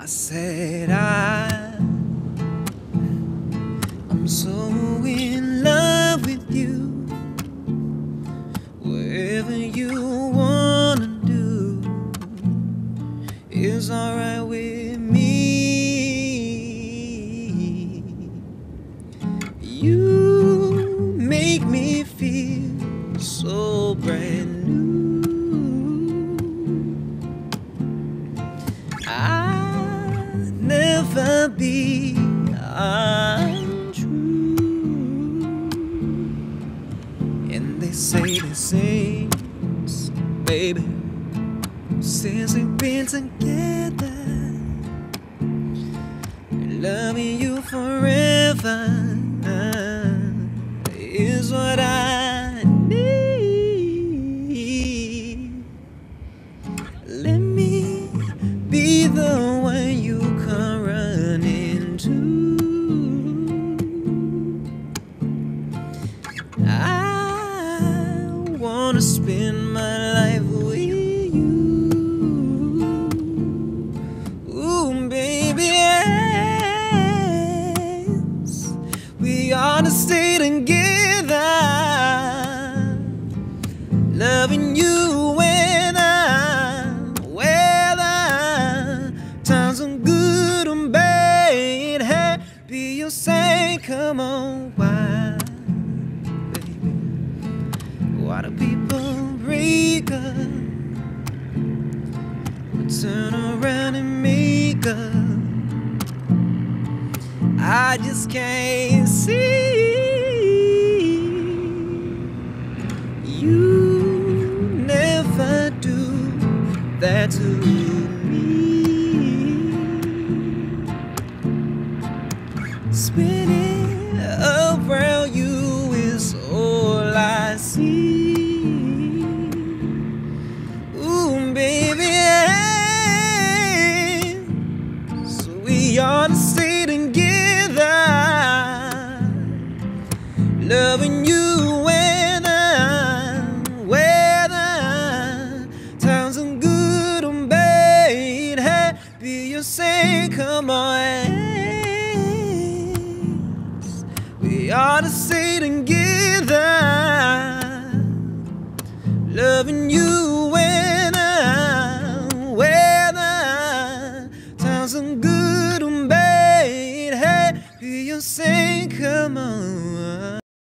said I'm so in love with you. Whatever you wanna do is alright with me. You make me feel so brand new. I'll never be untrue. And they say this things, baby, since we've been together, loving you forever is what I need. Let me be the one you come running to. I wanna spend my life with you. Ooh, baby, yes, we ought to stay together, loving you whether times are good or bad. Happy you say, come on, why, baby? Why do people break up but turn around and make up? I just can't see. You never do that to